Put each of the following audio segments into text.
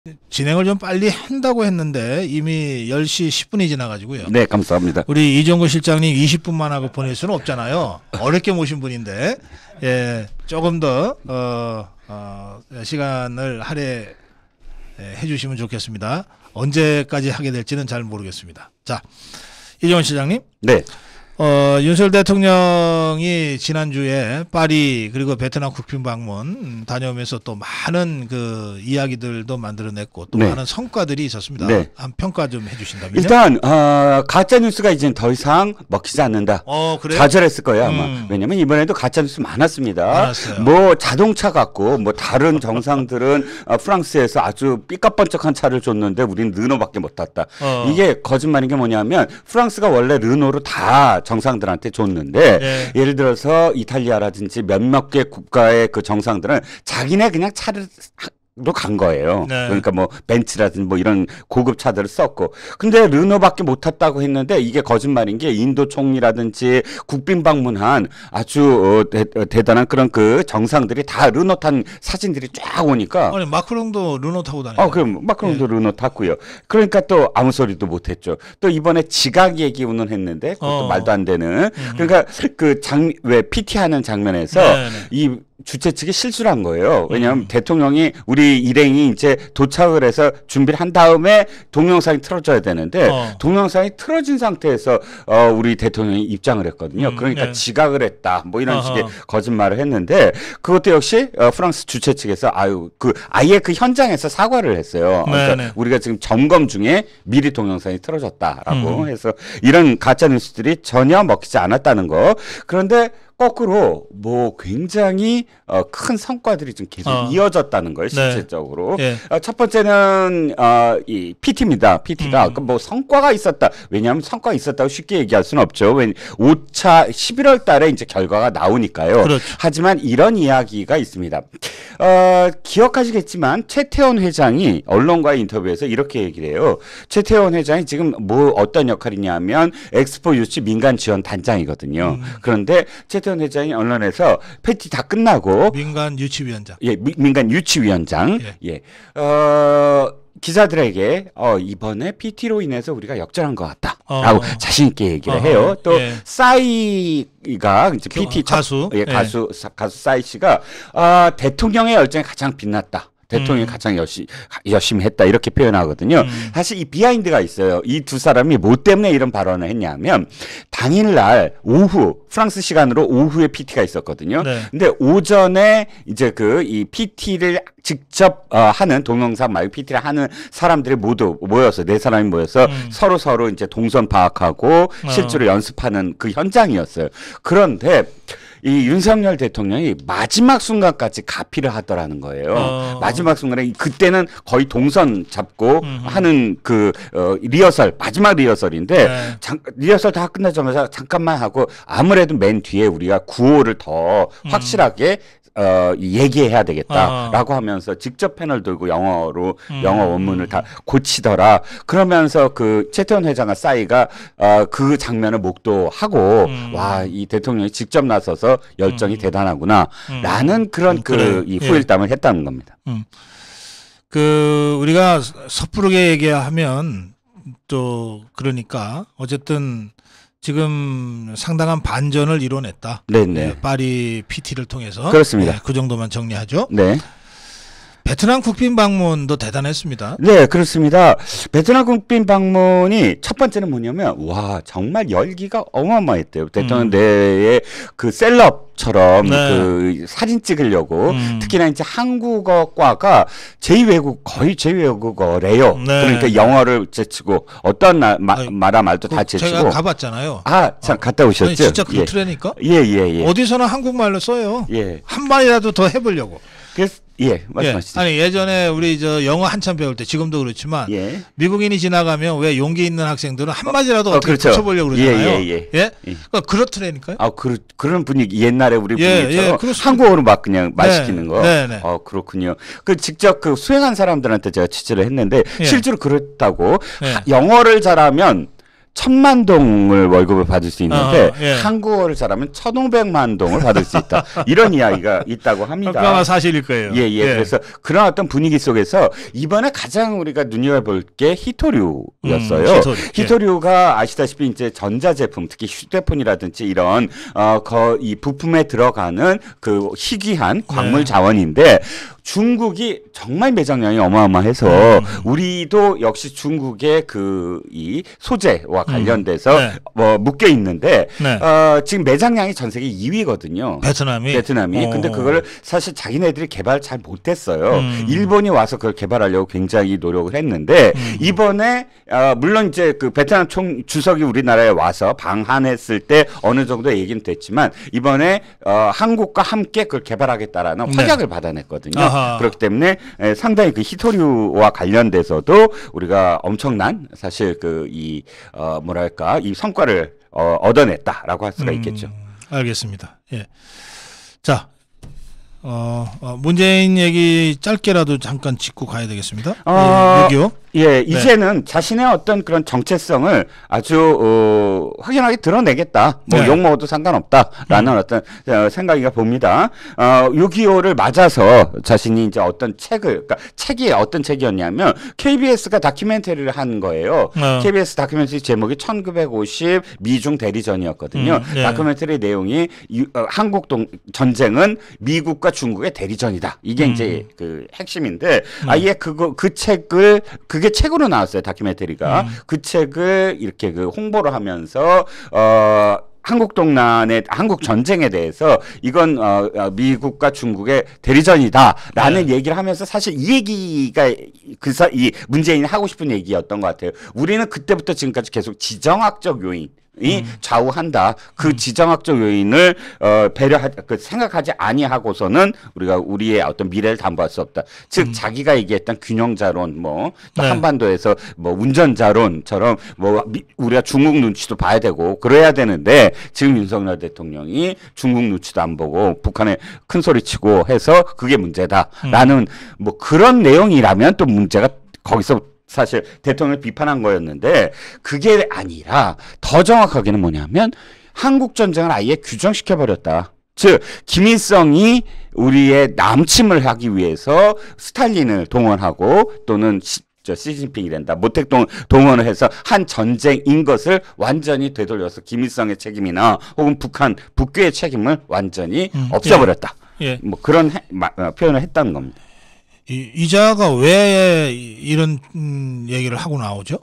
진행을 좀 빨리 한다고 했는데 이미 10시 10분이 지나가지고요. 네, 감사합니다. 우리 이종구 실장님 20분만 하고 보낼 수는 없잖아요. 어렵게 모신 분인데 조금 더 시간을 할애해 주시면 좋겠습니다. 언제까지 하게 될지는 잘 모르겠습니다. 자, 이종구 실장님. 네. 윤석열 대통령이 지난주에 파리 그리고 베트남 국빈 방문 다녀오면서 또 많은 그 이야기들도 만들어냈고 또 많은 성과들이 있었습니다. 한 평가 좀 해주신다면요. 일단 가짜 뉴스가 이제 더 이상 먹히지 않는다. 그래요? 좌절했을 거예요 아마. 왜냐면 이번에도 가짜 뉴스 많았습니다. 많았어요. 뭐 자동차 갖고 뭐 다른 정상들은 프랑스에서 아주 삐까뻔쩍한 차를 줬는데 우리는 르노밖에 못 탔다. 이게 거짓말인 게 뭐냐면 프랑스가 원래 르노로 다 정상들한테 줬는데 예를 들어서 이탈리아라든지 몇몇 개 국가의 그 정상들은 자기네 그냥 차를 로 간 거예요. 그러니까 뭐 벤츠라든지 뭐 이런 고급 차들을 썼고, 근데 르노밖에 못 탔다고 했는데 이게 거짓말인 게 인도 총리라든지 국빈 방문한 아주 대단한 그런 그 정상들이 다 르노 탄 사진들이 쫙 오니까. 아니 마크롱도 르노 타고 다녀요. 그럼 마크롱도 르노 탔고요. 그러니까 또 아무 소리도 못 했죠. 또 이번에 지각 얘기는 했는데 그것도 말도 안 되는. 그러니까 그 왜 PT 하는 장면에서 이 주최 측이 실수를 한 거예요. 왜냐하면 대통령이 우리 일행이 이제 도착을 해서 준비를 한 다음에 동영상이 틀어져야 되는데 동영상이 틀어진 상태에서 우리 대통령이 입장을 했거든요. 그러니까 지각을 했다. 뭐 이런 식의 거짓말을 했는데 그것도 역시 프랑스 주최 측에서 아예 그 현장에서 사과를 했어요. 그러니까 우리가 지금 점검 중에 미리 동영상이 틀어졌다라고 해서 이런 가짜 뉴스들이 전혀 먹히지 않았다는 거. 그런데 거꾸로 뭐 굉장히 큰 성과들이 좀 계속 이어졌다는 거예요. 실질적으로. 첫 번째는 이 PT입니다. PT가 뭐 성과가 있었다. 왜냐하면 성과가 있었다고 쉽게 얘기할 수는 없죠. 5차 11월 달에 이제 결과가 나오니까요. 그렇죠. 하지만 이런 이야기가 있습니다. 기억하시겠지만 최태원 회장이 언론과의 인터뷰에서 이렇게 얘기를 해요. 최태원 회장이 지금 뭐 어떤 역할이냐면 엑스포 유치 민간 지원 단장이거든요. 그런데 최태원 회장이 언론에서 PT 다 끝나고 민간 유치위원장. 민간 유치위원장. 기자들에게 이번에 PT로 인해서 우리가 역전한 것 같다라고 자신 있게 얘기를 해요. 또 싸이가 이제 PT 가수 가수 싸이 씨가 대통령의 열정이 가장 빛났다. 대통령이 가장 열심히 했다 이렇게 표현하거든요. 사실 이 비하인드가 있어요. 이 두 사람이 뭐 때문에 이런 발언을 했냐면 당일날 오후 프랑스 시간으로 오후에 PT가 있었거든요. 근데 오전에 이제 이 PT를 직접 하는 동영상 말고 PT를 하는 사람들이 모두 모여서 4사람이 모여서 서로 이제 동선 파악하고 실제로 연습하는 그 현장이었어요. 그런데 이 윤석열 대통령이 마지막 순간까지 가피를 하더라는 거예요. 마지막 순간에 그때는 거의 동선 잡고 하는 그 리허설 마지막 리허설인데 리허설 다 끝나자마자 잠깐만 하고 아무래도 맨 뒤에 우리가 구호를 더 확실하게 얘기해야 되겠다라고 하면서 직접 패널 들고 영어로 영어 원문을 다 고치더라. 그러면서 그 최태원 회장과 싸이가 그 장면을 목도하고 와, 이 대통령이 직접 나서서 열정이 대단하구나라는 그런 이 후일담을 했다는 겁니다. 그 우리가 섣부르게 얘기하면 또 그러니까 어쨌든 지금 상당한 반전을 이뤄냈다. 파리 PT를 통해서. 그렇습니다. 그 정도만 정리하죠. 네. 베트남 국빈 방문도 대단했습니다. 네, 그렇습니다. 베트남 국빈 방문이 첫 번째는 뭐냐면 와, 정말 열기가 어마어마했대요. 대통령 내에 그 셀럽처럼 그 사진 찍으려고 특히나 이제 한국어과가 거의 제2외국어래요. 그러니까 영어를 제치고 어떤 나라 말도 다 제치고. 제가 가봤잖아요. 참 갔다 오셨죠? 아니, 진짜 그렇더라니까. 예. 어디서나 한국말로 써요. 한 마디라도 더 해보려고. 그래서 말씀하시죠. 아니 예전에 우리 영어 한참 배울 때 지금도 그렇지만 미국인이 지나가면 왜 용기 있는 학생들은 한 마디라도 어떻게 붙여보려고 그러잖아요. 그러니까 그렇더라니까요. 그런 분위기 옛날에 우리 분위기처럼 한국어로 막 그냥 말 시키는 거. 그렇군요. 그 직접 그 수행한 사람들한테 제가 취재를 했는데 실제로 그렇다고 영어를 잘하면 1000만 동을 월급을 받을 수 있는데 예. 한국어를 잘하면 1500만 동을 받을 수 있다. 이런 이야기가 있다고 합니다. 아마 사실일 거예요. 예, 예. 예. 그래서 그런 어떤 분위기 속에서 이번에 가장 우리가 눈여겨볼 게 히토류였어요. 히토류가 아시다시피 이제 전자제품, 특히 휴대폰이라든지 이런 이 부품에 들어가는 그 희귀한 광물 자원인데 중국이 정말 매장량이 어마어마해서 우리도 역시 중국의 이 소재와 관련돼서 묶여 있는데 지금 매장량이 전 세계 2위거든요. 베트남이. 근데 그걸 사실 자기네들이 개발 잘 못했어요. 일본이 와서 그걸 개발하려고 굉장히 노력을 했는데 이번에 물론 이제 그 베트남 주석이 우리나라에 와서 방한했을 때 어느 정도 얘기는 됐지만 이번에 한국과 함께 그걸 개발하겠다라는 확약을 받아냈거든요. 아하. 그렇기 때문에 상당히 그 히토류와 관련돼서도 우리가 엄청난 사실 이 성과를 얻어냈다라고 할 수가 있겠죠. 알겠습니다. 예. 자, 문재인 얘기 짧게라도 잠깐 짚고 가야 되겠습니다. 여기요. 예, 이제는 자신의 어떤 그런 정체성을 아주 확연하게 드러내겠다. 뭐 욕먹어도 상관없다라는 어떤 생각이가 봅니다. 6.25를 맞아서 자신이 이제 어떤 그러니까 책이 어떤 책이었냐면 KBS가 다큐멘터리를 한 거예요. KBS 다큐멘터리 제목이 1950 미중 대리전이었거든요. 다큐멘터리 내용이 한국 전쟁은 미국과 중국의 대리전이다. 이게 이제 그 핵심인데 아예 그 책을 그게 책으로 나왔어요. 다큐멘터리가. 그 책을 이렇게 그 홍보를 하면서 한국 전쟁에 대해서 이건 미국과 중국의 대리전이다라는 얘기를 하면서 사실 이 얘기가 이 문재인이 하고 싶은 얘기였던 것 같아요. 우리는 그때부터 지금까지 계속 지정학적 요인 좌우한다. 그 지정학적 요인을 생각하지 아니하고서는 우리가 우리의 어떤 미래를 담보할 수 없다. 즉 자기가 얘기했던 균형자론, 또 한반도에서 운전자론처럼 우리가 중국 눈치도 봐야 되고 그래야 되는데 지금 윤석열 대통령이 중국 눈치도 안 보고 북한에 큰 소리치고 해서 그게 문제다라는 그런 내용이라면 또 문제가 거기서 사실 대통령을 비판한 거였는데 그게 아니라 더 정확하게는 뭐냐면 한국 전쟁을 아예 규정시켜버렸다. 즉 김일성이 우리의 남침을 하기 위해서 스탈린을 동원하고 또는 시진핑이 된다. 모택 동원을 해서 한 전쟁인 것을 완전히 되돌려서 김일성의 책임이나 혹은 북괴의 책임을 완전히 없애버렸다. 예. 그런 표현을 했다는 겁니다. 이자가 왜 이런 얘기를 하고 나오죠?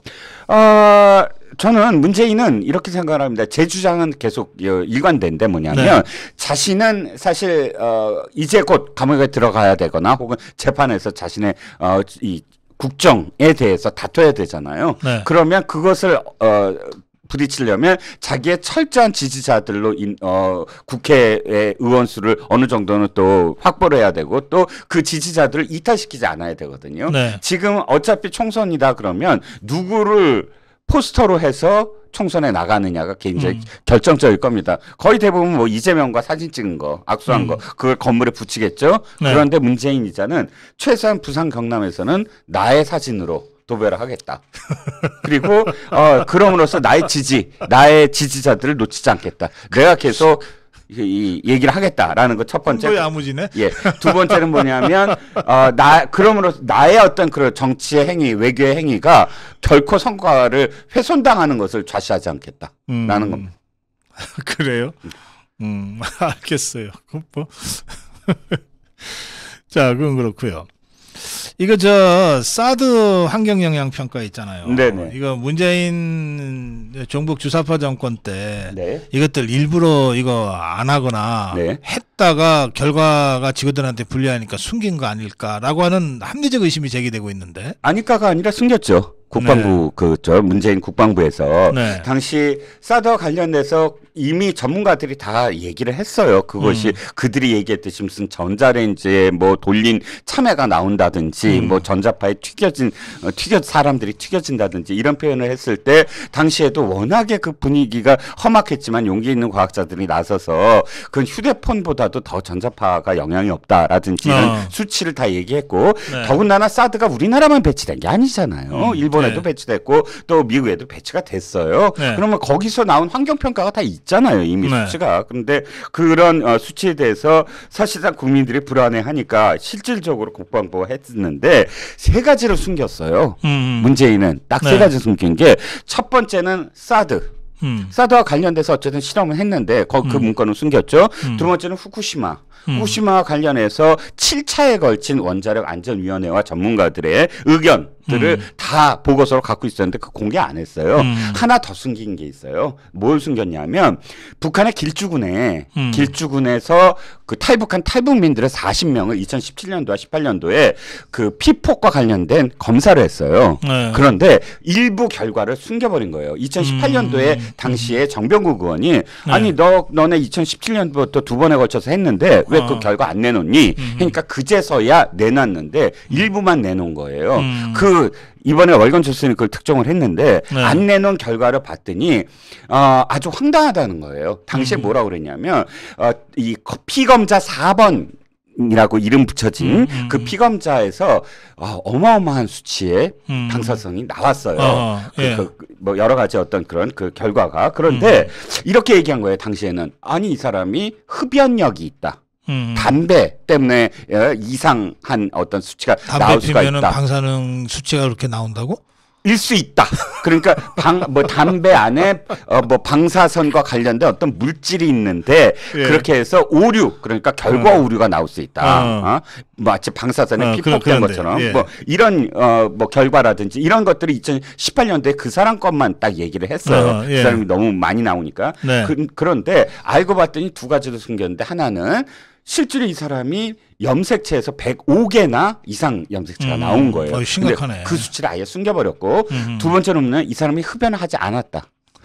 저는 문재인은 이렇게 생각을 합니다. 제 주장은 계속 일관된데 뭐냐면 자신은 사실 이제 곧 감옥에 들어가야 되거나 혹은 재판에서 자신의 이 국정에 대해서 다퉈야 되잖아요. 그러면 그것을 부딪히려면 자기의 철저한 지지자들로 국회의 의원 수를 어느 정도는 또 확보를 해야 되고 또 그 지지자들을 이탈시키지 않아야 되거든요. 지금 어차피 총선이다 그러면 누구를 포스터로 해서 총선에 나가느냐가 굉장히 결정적일 겁니다. 거의 대부분 이재명과 사진 찍은 거, 악수한 거, 그걸 건물에 붙이겠죠. 그런데 문재인 이자는 최소한 부산 경남에서는 나의 사진으로 도배를 하겠다. 그리고 그럼으로써 나의 지지자들을 놓치지 않겠다. 내가 계속 이 얘기를 하겠다라는 거 첫 번째. 야무지네. 예. 두 번째는 뭐냐면 그러므로 나의 어떤 그런 정치의 행위, 외교의 행위가 결코 성과를 훼손당하는 것을 좌시하지 않겠다라는 겁니다. 그래요? 알겠어요. 자, 그건 그렇고요. 이거 사드 환경 영향 평가 있잖아요. 네네. 이거 문재인 종북 주사파 정권 때 이것들 일부러 이거 안 하거나 했다가 결과가 직원들한테 불리하니까 숨긴 거 아닐까라고 하는 합리적 의심이 제기되고 있는데. 아니까가 아니라 숨겼죠. 국방부 문재인 국방부에서 당시 사드와 관련돼서 이미 전문가들이 다 얘기를 했어요. 그것이 그들이 얘기했듯이 무슨 전자레인지에 돌린 참외가 나온다든지 전자파에 사람들이 튀겨진다든지 이런 표현을 했을 때 당시에도 워낙에 그 분위기가 험악했지만 용기 있는 과학자들이 나서서 그건 휴대폰보다도 더 전자파가 영향이 없다라든지 이런 수치를 다 얘기했고 더군다나 사드가 우리나라만 배치된 게 아니잖아요. 일본 일본에도 네. 배치됐고 또 미국에도 배치가 됐어요. 네. 그러면 거기서 나온 환경평가가 다 있잖아요. 이미 네. 수치가. 그런데 그런 수치에 대해서 사실상 국민들이 불안해하니까 실질적으로 국방부가 했는데 세 가지를 숨겼어요. 문재인은 딱 세 네. 가지 숨긴 게 첫 번째는 사드. 사드와 관련돼서 어쨌든 실험을 했는데 그 문건은 숨겼죠. 두 번째는 후쿠시마. 후쿠시마와 관련해서 7차에 걸친 원자력 안전위원회와 전문가들의 의견들을 다 보고서로 갖고 있었는데 그 공개 안 했어요. 하나 더 숨긴 게 있어요. 뭘 숨겼냐면 북한의 길주군에서 그 탈북한 탈북민들의 40명을 2017년도와 18년도에 그 피폭과 관련된 검사를 했어요. 네. 그런데 일부 결과를 숨겨버린 거예요. 2018년도에 당시에 정병국 의원이 아니 너네 2017년부터 두 번에 걸쳐서 했는데 왜 그 결과 안 내놓니? 그러니까 그제서야 내놨는데 일부만 내놓은 거예요. 그 이번에 월간 조선이 그걸 특종을 했는데 네. 안 내놓은 결과를 봤더니 아주 황당하다는 거예요. 당시에 뭐라고 그랬냐면 이 피검자 4번 이라고 이름 붙여진 그 피검자에서 어마어마한 수치의 방사성이 나왔어요. 예. 뭐 여러 가지 어떤 그런 그 결과가. 그런데 이렇게 얘기한 거예요. 당시에는 아니 이 사람이 흡연력이 있다. 담배 때문에 이상한 어떤 수치가 나올 수가 있다. 방사능 수치가 그렇게 나온다고? 일 수 있다. 그러니까 담배 안에 뭐 방사선과 관련된 어떤 물질이 있는데 예. 그렇게 해서 오류 그러니까 결과 오류가 나올 수 있다. 마치 방사선에 피폭된 것처럼 예. 뭐 이런 뭐 결과라든지 이런 것들이 2018년도에 그 사람 것만 딱 얘기를 했어요. 예. 그 사람이 너무 많이 나오니까. 네. 그런데 알고 봤더니 두 가지를 숨겼는데 하나는 실제로 이 사람이 염색체에서 105개나 이상 염색체가 나온 거예요. 심각하네. 근데 그 수치를 아예 숨겨버렸고 두 번째로는 이 사람이 흡연을 하지 않았다.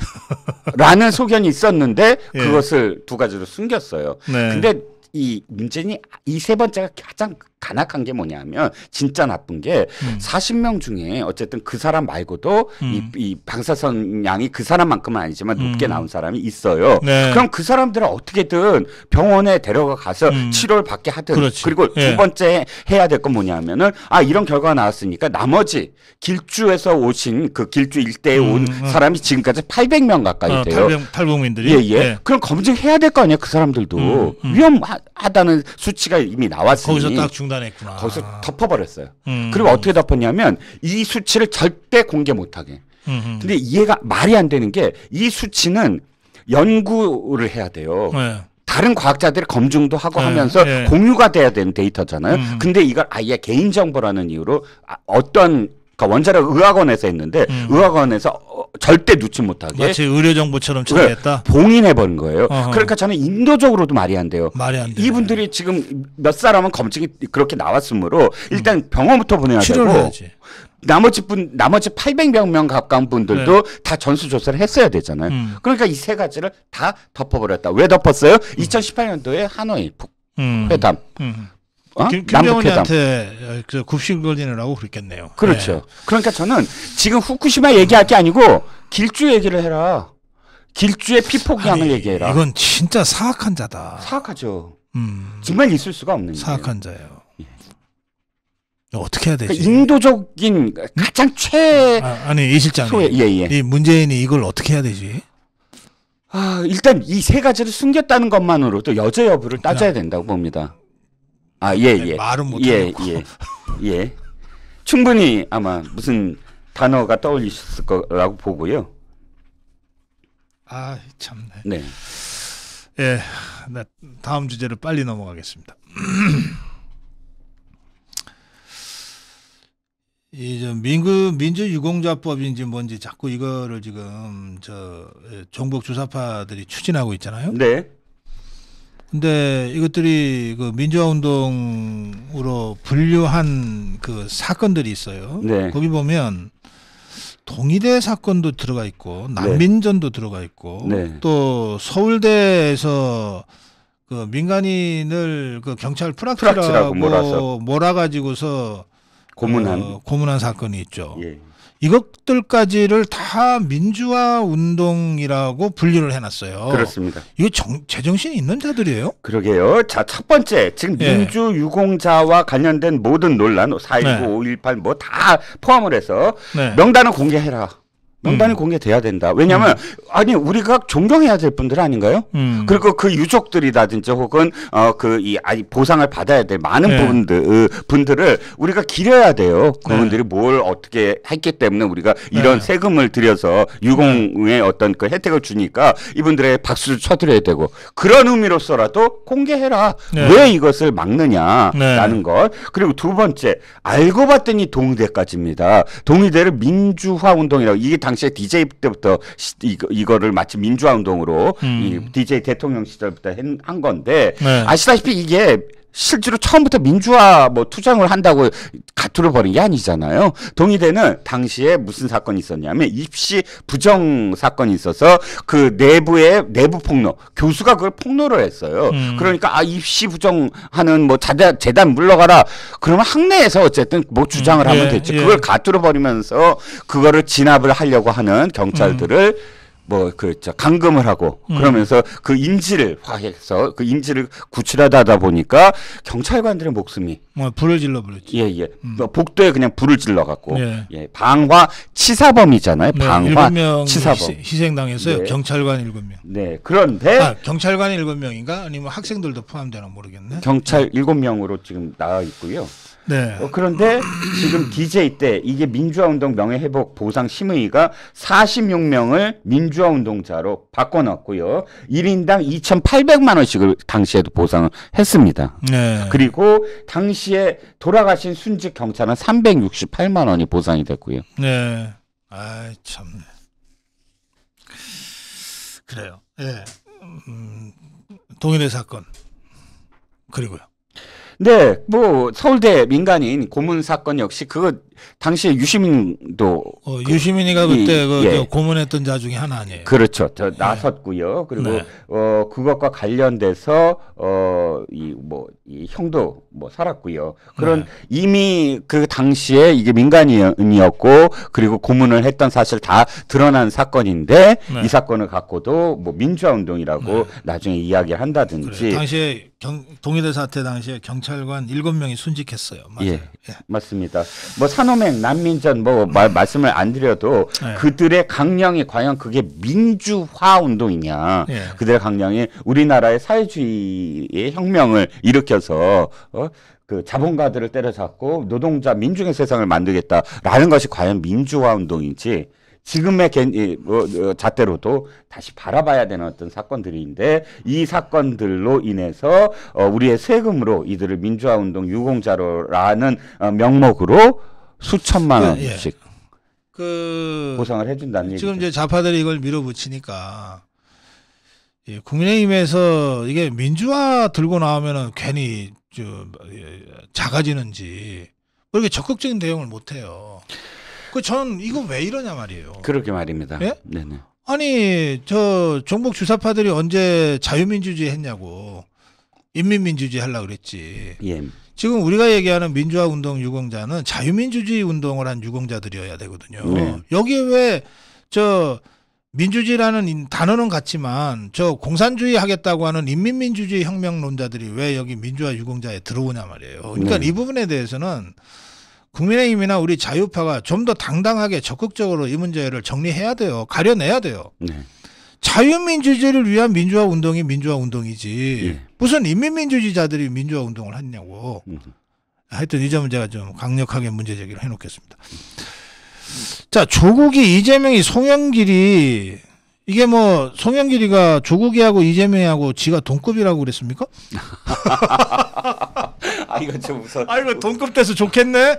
라는 소견이 있었는데 예. 그것을 두 가지로 숨겼어요. 네. 근데 이 문제는 이 세 번째가 가장 간악한 게 뭐냐면 진짜 나쁜 게 40명 중에 어쨌든 그 사람 말고도 이 방사선 양이 그 사람만큼은 아니지만 높게 나온 사람이 있어요. 네. 그럼 그 사람들은 어떻게든 병원에 데려가서 치료를 받게 하든 그렇지. 그리고 예. 두 번째 해야 될 건 뭐냐면은 이런 결과가 나왔으니까 나머지 길주에서 오신 그 길주 일대에 온 사람이 지금까지 800명 가까이 돼요. 탈북민들이. 예. 예. 그럼 검증해야 될 거 아니에요, 그 사람들도. 위험하다는 수치가 이미 나왔으니. 거기서 딱 중단했구나. 거기서 덮어버렸어요. 그리고 어떻게 덮었냐면 이 수치를 절대 공개 못하게. 근데 이해가 말이 안 되는 게 이 수치는 연구를 해야 돼요. 네. 다른 과학자들이 검증도 하고 네, 하면서 네. 공유가 돼야 되는 데이터잖아요. 근데 이걸 아예 개인정보라는 이유로 어떤 그러니까 원자력 의학원에서 했는데 의학원에서 절대 놓지 못하게 마치 의료정보처럼 처리했다. 봉인해버린 거예요. 어허. 그러니까 저는 인도적으로도 말이 안 돼요. 말이 안 돼. 이분들이 지금 몇 사람은 검증이 그렇게 나왔으므로 일단 병원부터 보내야 치료를 되고 해야지. 나머지 800명 가까운 분들도 다 전수조사를 했어야 되잖아요. 그러니까 이 세 가지를 다 덮어버렸다. 왜 덮었어요? 2018년도에 하노이 회담. 김정은이한테 그 굽신 걸리느라고 그랬겠네요. 그렇죠. 네. 그러니까 저는 지금 후쿠시마 얘기할 게 아니고 길주 얘기를 해라. 길주의 피폭량을 얘기해라. 이건 진짜 사악한 자다. 사악하죠. 정말 있을 수가 없는 일이에요. 사악한 자예요. 어떻게 해야 되지? 그러니까 인도적인 가장 아니 이 실장님, 이 문재인이 이걸 어떻게 해야 되지? 일단 이 세 가지를 숨겼다는 것만으로도 여죄 여부를 따져야 된다고 봅니다. 말은 못하고. 예. 충분히 아마 무슨 단어가 떠올리셨을 거라고 보고요. 참네. 네. 예, 다음 주제로 빨리 넘어가겠습니다. 이 민주유공자법인지 뭔지 자꾸 이거를 지금 종북 주사파들이 추진하고 있잖아요. 네. 근데 이것들이 그 민주화운동으로 분류한 그 사건들이 있어요. 네. 거기 보면 동의대 사건도 들어가 있고 난민전도 들어가 있고 또 서울대에서 그 민간인을 그 경찰 프락치라고 몰아가지고서 고문한 사건이 있죠. 이것들까지를 다 민주화 운동이라고 분류를 해놨어요. 그렇습니다. 이거 제정신이 있는 자들이에요? 그러게요. 자, 첫 번째 지금 민주 유공자와 관련된 모든 논란, 4.19, 5.18 뭐 다 포함을 해서 명단을 공개해라. 명단이 공개돼야 된다. 왜냐하면 아니 우리가 존경해야 될 분들 아닌가요? 그리고 그 유족들이라든지 혹은 보상을 받아야 될 많은 분들을 우리가 기려야 돼요. 그분들이 뭘 어떻게 했기 때문에 우리가 이런 세금을 들여서 유공의 어떤 그 혜택을 주니까 이분들의 박수를 쳐드려야 되고 그런 의미로서라도 공개해라. 왜 이것을 막느냐라는 것. 그리고 두 번째 알고 봤더니 동의대까지입니다. 동의대를 민주화 운동이라고 이게 당시에 DJ 때부터 이거를 마치 민주화 운동으로 이 DJ 대통령 시절부터 한 건데 아시다시피 이게 실제로 처음부터 민주화 뭐 투쟁을 한다고 가투를 벌인 게 아니잖아요. 동의대는 당시에 무슨 사건이 있었냐면 입시 부정 사건이 있어서 그 내부 폭로, 교수가 그걸 폭로를 했어요. 그러니까 입시 부정하는 뭐 재단 물러가라. 그러면 학내에서 어쨌든 뭐 주장을 하면 됐지. 그걸 가투를 벌이면서 그거를 진압을 하려고 하는 경찰들을 감금을 하고 그러면서 그 인지를 화해서 그 인지를 구출하다 보니까 경찰관들의 목숨이 불을 질러 버렸지. 복도에 그냥 불을 질러 갖고 방화 치사범이잖아요. 방화 7명 치사범 희생당했어요. 경찰관 7명. 네. 그런데 경찰관 7명인가 아니면 학생들도 포함되나 모르겠네. 경찰 7명으로 지금 나와 있고요. 네. 그런데 지금 DJ 때 이게 민주화운동 명예회복 보상 심의가 46명을 민주화 운동자로 바꿔놨고요. 1인당 2,800만 원씩을 당시에도 보상을 했습니다. 네. 그리고 당시에 돌아가신 순직 경찰은 368만 원이 보상이 됐고요. 네. 아, 참네. 그래요. 예. 동일의 사건. 그리고요. 네, 뭐 서울대 민간인 고문 사건 역시 그거 당시에 유시민도 유시민이가 그때 고문했던 자 중에 하나 아니에요. 그렇죠. 나섰고요. 그리고 그것과 관련돼서 이 형도 살았고요. 그런 이미 그 당시에 이게 민간인이었고 그리고 고문을 했던 사실 다 드러난 사건인데 이 사건을 갖고도 뭐 민주화 운동이라고 나중에 이야기를 한다든지. 그래. 당시에 동일대 사태 당시에 경찰관 7명이 순직했어요. 맞아요. 맞습니다. 뭐 산호맹, 난민전 말씀을 안 드려도 그들의 강령이 과연 그게 민주화 운동이냐. 그들의 강령이 우리나라의 사회주의의 혁명을 일으켜서 그 자본가들을 때려잡고 노동자 민중의 세상을 만들겠다라는 것이 과연 민주화 운동인지 지금의 잣대로도 다시 바라봐야 되는 어떤 사건들인데 이 사건들로 인해서 우리의 세금으로 이들을 민주화운동 유공자로라는 명목으로 수천만 원씩 보상을 해준다는 얘기죠. 지금 이제 좌파들이 이걸 밀어붙이니까 국민의힘에서 이게 민주화 들고 나오면은 괜히 작아지는지 그렇게 적극적인 대응을 못해요. 전 이거 왜 이러냐 말이에요. 그러게 말입니다. 예? 네네. 아니 종북 주사파들이 언제 자유민주주의 했냐고 인민민주주의 하려고 그랬지. 지금 우리가 얘기하는 민주화 운동 유공자는 자유민주주의 운동을 한 유공자들이어야 되거든요. 여기에 왜 민주주의라는 단어는 같지만 공산주의 하겠다고 하는 인민민주주의 혁명론자들이 왜 여기 민주화 유공자에 들어오냐 말이에요. 그러니까 이 부분에 대해서는 국민의힘이나 우리 자유파가 좀 더 당당하게 적극적으로 이 문제를 정리해야 돼요. 가려내야 돼요. 자유민주주의를 위한 민주화 운동이 민주화 운동이지 무슨 인민민주주의자들이 민주화 운동을 했냐고. 하여튼 이 점은 제가 좀 강력하게 문제 제기를 해놓겠습니다. 자, 조국이 이재명이 송영길이 이게 송영길이가 조국이하고 이재명이하고 지가 동급이라고 그랬습니까? 이거 좀 무서워. 이거 동급 돼서 좋겠네.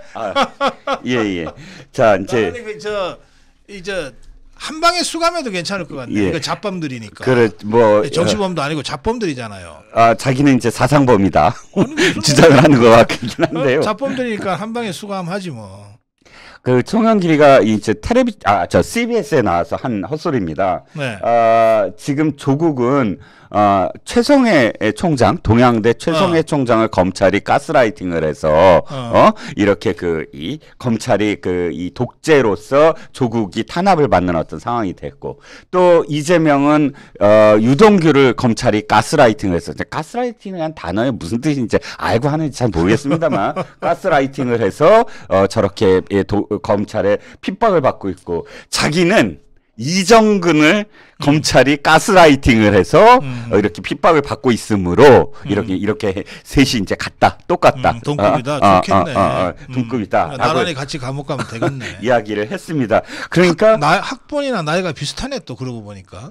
자, 이제 이제 한 방에 수감해도 괜찮을 것 같네. 이거 잡범들이니까. 정치범도 아니고 잡범들이잖아요. 자기는 이제 사상범이다. 주장을 하는 것 같긴 한데요. 잡범들이니까 한 방에 수감하지 뭐. 그 송영길이가 이제 CBS에 나와서 한 헛소리입니다. 지금 조국은 최성해 총장, 동양대 최성해 총장을 검찰이 가스라이팅을 해서 이렇게 이 검찰이 이 독재로서 조국이 탄압을 받는 어떤 상황이 됐고, 또 이재명은 유동규를 검찰이 가스라이팅을 해서, 가스라이팅이라는 단어의 무슨 뜻인지 알고 하는지 잘 모르겠습니다만 가스라이팅을 해서 저렇게 검찰의 핍박을 받고 있고, 자기는 이정근을 검찰이 가스라이팅을 해서 이렇게 핍박을 받고 있으므로 이렇게 셋이 이제 똑같다. 동급이다. 좋겠네. 동급이다. 나란히 같이 감옥 가면 되겠네. 이야기를 했습니다. 그러니까 학번이나 나이가 비슷하네 또 그러고 보니까.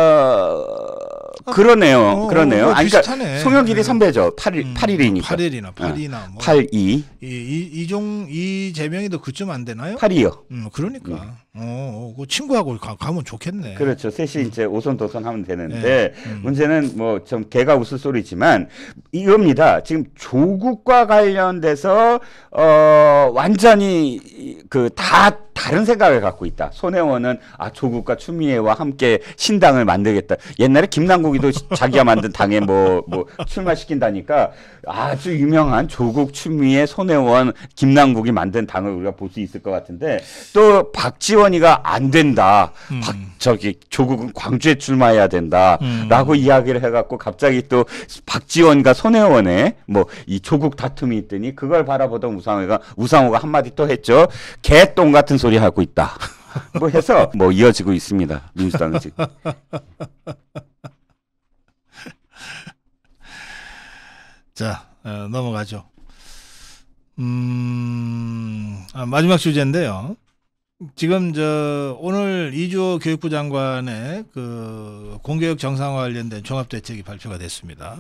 그러네요. 아니, 그러니까 송영길이 선배죠. 8일이니까. 8이나 뭐. 82. 이재명이도 그쯤 안 되나요? 8이요. 그러니까. 그 친구하고 가면 좋겠네. 그렇죠. 셋이 이제 오손도손 하면 되는데, 문제는 뭐 좀 개가 웃을 소리지만 이겁니다. 지금 조국과 관련돼서 완전히 다 다른 생각을 갖고 있다. 손혜원은 조국과 추미애와 함께 신당을 만들겠다. 옛날에 김남국이도 자기가 만든 당에 뭐 출마시킨다니까 아주 유명한 조국, 추미애, 손혜원, 김남국이 만든 당을 우리가 볼 수 있을 것 같은데, 또 박지원이가 안 된다. 조국은 광주에 출마해야 된다라고 이야기를 해갖고 갑자기 또 박지원과 손혜원의 이 조국 다툼이 있더니 그걸 바라보던 우상호가 한마디 또 했죠. 개똥 같은 소리 하고 있다. 해서 이어지고 있습니다. 민주당은 지금. 자, 넘어가죠. 마지막 주제인데요. 지금 오늘 이주호 교육부 장관의 공교육 정상화 관련된 종합대책이 발표가 됐습니다.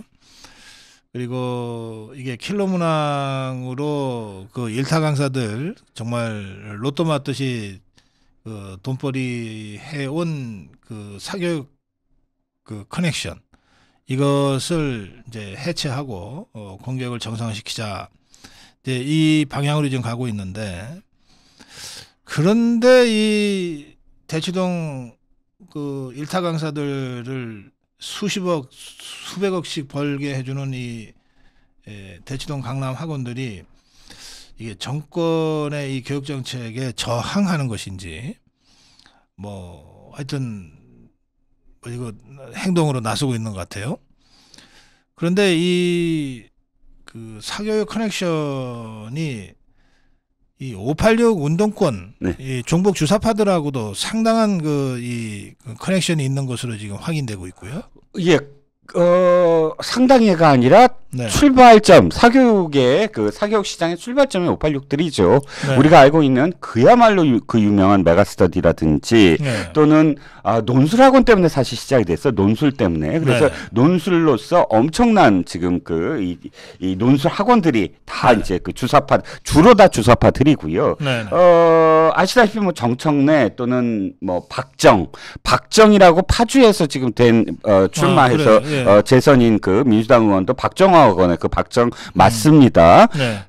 그리고 이게 킬러 문항으로 일타 강사들 정말 로또 맞듯이 돈벌이 해온 사교육 커넥션, 이것을 이제 해체하고 공교육을 정상화시키자, 이제 이 방향으로 지금 가고 있는데, 그런데 이 대치동 일타 강사들을 수십억, 수백억씩 벌게 해주는 이 대치동 강남 학원들이 이게 정권의 이 교육 정책에 저항하는 것인지, 하여튼 이거 행동으로 나서고 있는 것 같아요. 그런데 이 사교육 커넥션이 이 586 운동권, 이 종북 주사파들하고도 상당한 이 커넥션이 있는 것으로 지금 확인되고 있고요. 예, 상당히가 아니라 출발점, 사교육의 사교육 시장의 출발점이 586들이죠. 우리가 알고 있는 그야말로 유명한 메가스터디라든지 또는 논술학원 때문에 사실 시작이 됐어. 논술 때문에. 그래서 논술로서 엄청난 지금 이 논술 학원들이 다 이제 주사파, 주로 다 주사파들이고요. 아시다시피 정청래 또는 박정이라고 파주에서 지금 출마해서 재선인 민주당 의원도 박정화 의원의 박정 맞습니다.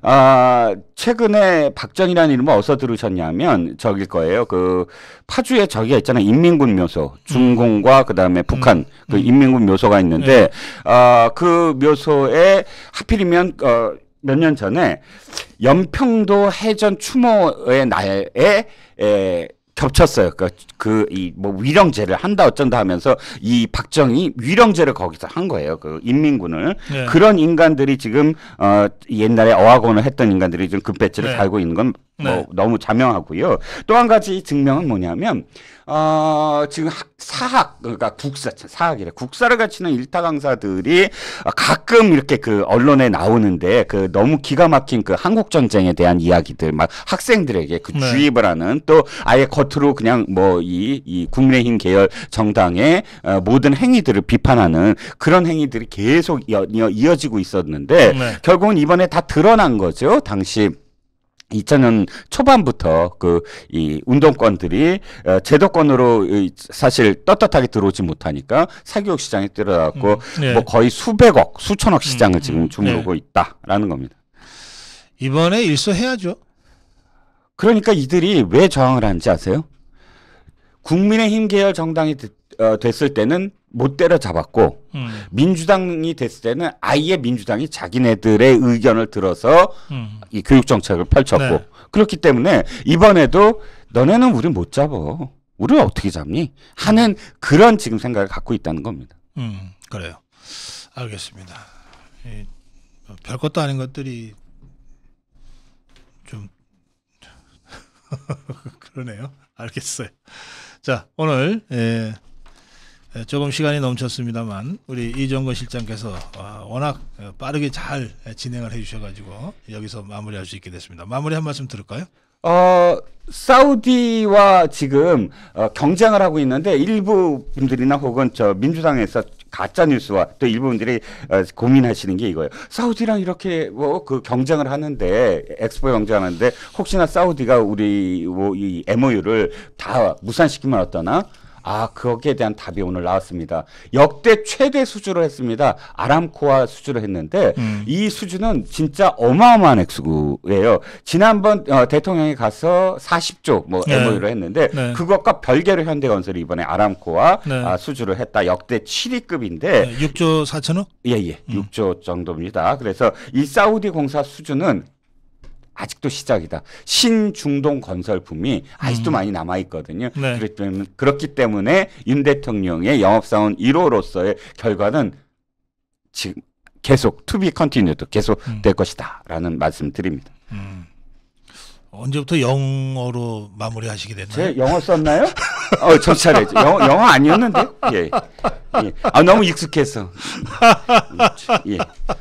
최근에 박정이라는 이름을 어디서 들으셨냐면 저길 거예요. 파주에 저기가 있잖아요. 인민군 묘소, 중공과 그다음에 북한 인민군 묘소가 있는데 그 묘소에 하필이면 몇 년 전에 연평도 해전 추모의 날에 겹쳤어요. 위령제를 한다 어쩐다 하면서 이 박정희 위령제를 거기서 한 거예요. 인민군을. 그런 인간들이 지금 옛날에 어학원을 했던 인간들이 지금 금배지를 달고 있는 건 너무 자명하고요. 또 한 가지 증명은 뭐냐면 지금 그러니까 국사를 가르치는 일타 강사들이 가끔 이렇게 주입에 나오는데 너무 기가 막힌 한국 전쟁에 대한 이야기들 학생들에게 주입을 하는, 또 아예 겉으로 그냥 이 국민의힘 계열 정당의 모든 행위들을 비판하는 그런 행위들이 계속 이어지고 있었는데 결국은 이번에 다 드러난 거죠. 당시 2000년 초반부터 이 운동권들이 제도권으로 사실 떳떳하게 들어오지 못하니까 사교육 시장에 들어갔고 거의 수백억, 수천억 시장을 지금 주무르고 있다라는 겁니다. 이번에 일소해야죠. 그러니까 이들이 왜 저항을 하는지 아세요? 국민의힘 계열 정당이 됐을 때는 못 때려잡았고 민주당이 됐을 때는 아예 민주당이 자기네들의 의견을 들어서 이 교육 정책을 펼쳤고 네. 그렇기 때문에 이번에도 너네는 우리 못 잡어. 우리를 어떻게 잡니? 하는 그런 지금 생각을 갖고 있다는 겁니다. 그래요. 알겠습니다. 별것도 아닌 것들이 좀 그러네요. 알겠어요. 자, 오늘 조금 시간이 넘쳤습니다만 우리 이정근 실장께서 워낙 빠르게 잘 진행을 해주셔가지고 여기서 마무리할 수 있게 됐습니다. 마무리 한 말씀 들을까요? 사우디와 지금 경쟁을 하고 있는데 일부 분들이나 혹은 저 민주당에서 가짜 뉴스와 또 일부 분들이 고민하시는 게 이거예요. 사우디랑 이렇게 뭐 그 경쟁을 하는데 엑스포 경쟁하는데 혹시나 사우디가 우리 뭐 이 MOU를 다 무산시키면 어떠나? 거기에 대한 답이 오늘 나왔습니다. 역대 최대 수주를 했습니다. 아람코와 수주를 했는데 이 수주는 진짜 어마어마한 액수예요. 지난번 대통령이 가서 40조 뭐 네. MOU를 했는데 네. 그것과 별개로 현대건설이 이번에 아람코와 네. 수주를 했다. 역대 7위급인데 6조 4천억? 예. 6조 정도입니다. 그래서 이 사우디 공사 수주는 아직도 시작이다. 신중동 건설 붐이 아직도 많이 남아 있거든요. 네. 그렇기 때문에 윤 대통령의 영업사원 1호로서의 결과는 지금 계속 to be continued 계속 될 것이다라는 말씀드립니다. 언제부터 영어로 마무리하시게 됐나요? 제 영어 썼나요? 정신 차려야죠. 영어 아니었는데? 예. 너무 익숙해서. 예.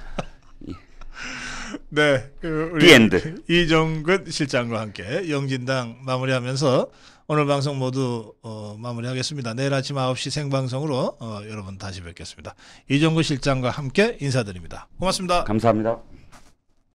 네, 우리 The end. 이정근 실장과 함께 영진당 마무리하면서 오늘 방송 모두 마무리하겠습니다. 내일 아침 9시 생방송으로 여러분 다시 뵙겠습니다. 이정근 실장과 함께 인사드립니다. 고맙습니다. 감사합니다.